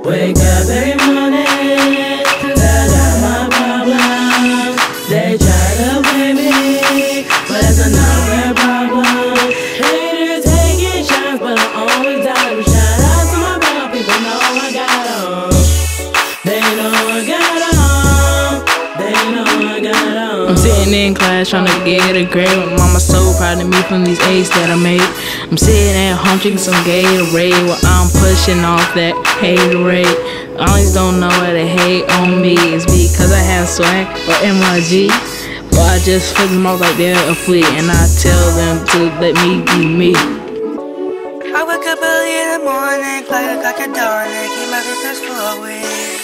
Wake up every morning, 'cause I got my problems. They try to blame me, but that's another problem. Haters taking shots, but I always die to shout out to my fellow people. Know I got 'em. They know I got 'em. They know I got 'em. I'm sitting in class trying to get a grade. My mama so proud of me from these A's that I made. I'm sitting at home drinking some Gatorade while I'm pushing off that haterade. I always don't know why they hate on me. It's because I have swag or MYG. But I just flip them off like they're a flea, and I tell them to let me be me. I wake up early in the morning, clock at dawn, and keep my business forward.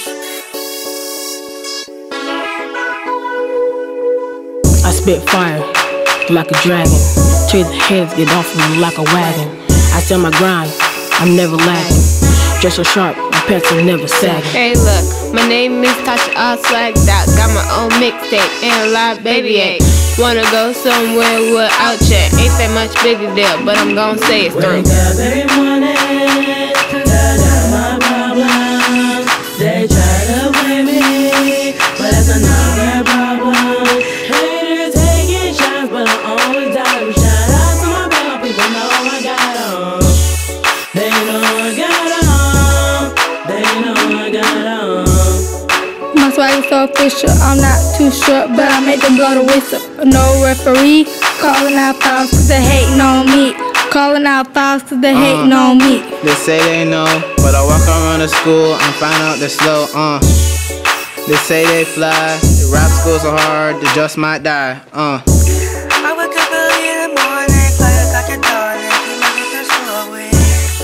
I spit fire like a dragon. Tear the heads get off of me like a wagon. I sell my grind, I'm never lagging. Dress so sharp, my pants are never sagging. Hey look, my name is Tasha, all swagged out. Got my own mixtape and a live baby eight. Wanna go somewhere without check. Ain't that much bigger deal, but I'm gon' say it's through. Wake up every morning, 'cause I got my problems. They try to blame me, but that's another problem. Haters taking shots, but I always die to shout out to my fellow people. Know I got 'em. They know I got 'em. They know I got 'em. My swag is so official, I'm not too short, but I make them blow the whistle. No referee, calling out fouls 'cause they hating on me. Calling out fouls 'cause they hating on me. They say they know, but I walk around the school and find out they're slow, They say they fly, the rap school so hard, they just might die, I wake up early in the morning, clock at dawn, and keep my business forward.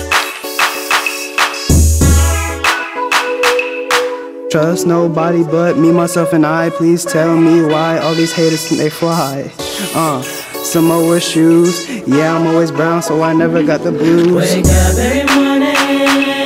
Trust nobody but me, myself, and I. Please tell me why all these haters think they fly. Some more shoes, yeah, I'm always brown, so I never got the blues. Wake up every morning,